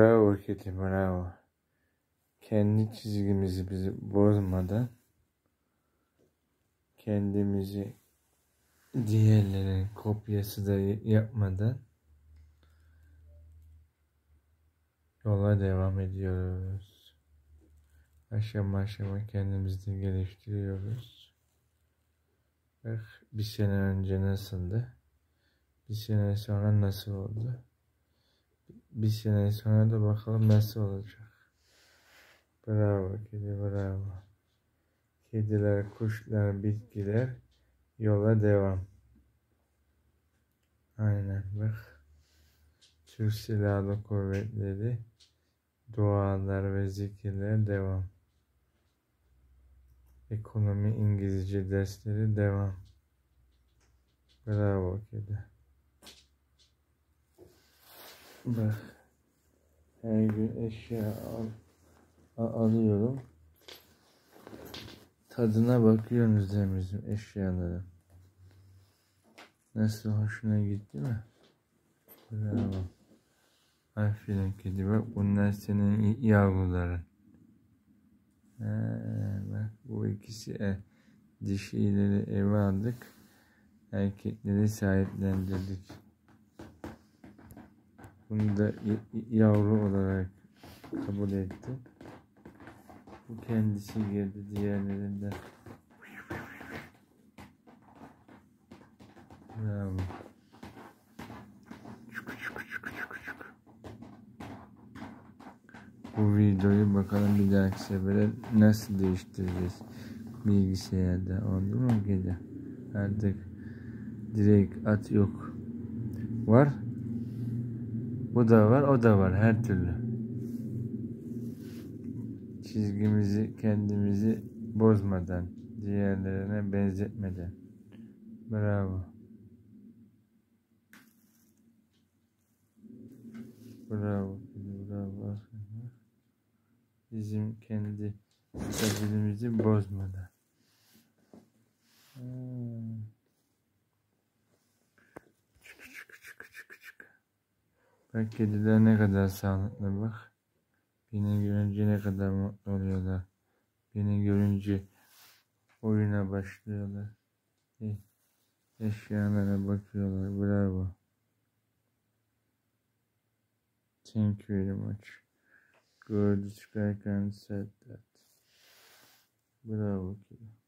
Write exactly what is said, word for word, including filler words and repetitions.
Bravo kedi, bravo. Kendi çizgimizi bizi bozmadan, kendimizi diğerlerinin kopyası da yapmadan yola devam ediyoruz. Aşama aşama kendimizi de geliştiriyoruz. Bak, bir sene önce nasıldı? Bir sene sonra nasıl oldu? Bir sene sonra da bakalım nasıl olacak. Bravo kedi, bravo. Kediler, kuşlar, bitkiler, yola devam. Aynen bak. Türk Silahlı Kuvvetleri, dualar ve zikirler devam. Ekonomi, İngilizce dersleri devam. Bravo kedi. Bak, her gün eşya al, al, alıyorum. Tadına bakıyorsunuz değil mi bizim eşyaların? Nasıl, hoşuna gitti mi? Bravo. Aferin kedi, bak bunlar senin yavruların. He, bak bu ikisi e, dişileri eve aldık. Erkekleri sahiplendirdik. Bunu da yavru olarak kabul etti. Bu kendisi girdi diğerlerinden. Bravo. Bu videoyu bakalım bir dahaki sefere nasıl değiştireceğiz bilgisayarda, oldu mu gece? Artık direkt at yok. Var. Bu da var, o da var, her türlü. Çizgimizi, kendimizi bozmadan, diğerlerine benzetmeden. Bravo. Bravo, bravo. Bizim kendi stabilimizi bozmadan. Hmm. Çık çık çık çık çık. Bak kediler ne kadar sağlıklı bak. Beni görünce ne kadar mutlu oluyorlar. Beni görünce oyuna başlıyorlar. Eşyalara bakıyorlar. Bravo. Thank you very much. Good, I can say that. Bravo.